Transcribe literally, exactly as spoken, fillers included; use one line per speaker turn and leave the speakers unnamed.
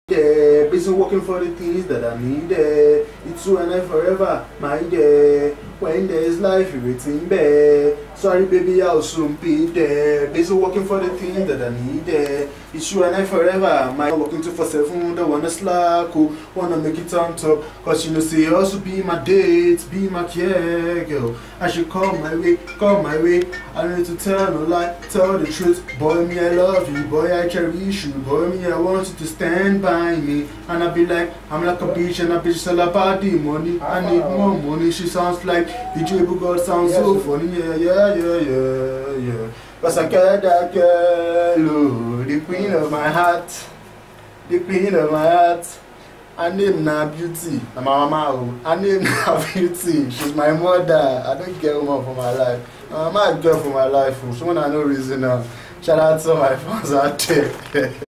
Yeah, busy working for the things that I need. Uh, it's you and I forever, my dear. When there's life, everything there. Sorry, baby, I'll soon be there. Busy working for the things that I need. Uh, it's you and I forever. My working two for seven, don't wanna slack, oh, wanna make it on top. Cause you know, say, also be my date, be my care, girl. I should come my way, come my way. I need to tell no lie, tell the truth. Boy, me, I love you. Boy, I cherish you. Boy, me, I want you to stand by me. And I be like, I'm like a bitch, and a bitch all about the money. I need more money. She sounds like the J-Bu God sounds so funny. Yeah, yeah, yeah, yeah, yeah. Cause I got that girl, oh, the queen of my heart. The queen of my heart. Her name na Beauty. I'm my mama. Her name na Beauty. She's my mother. I don't get woman for my life. My mama is girl for my life. Someone I know reason now. Shout out to my fans out there.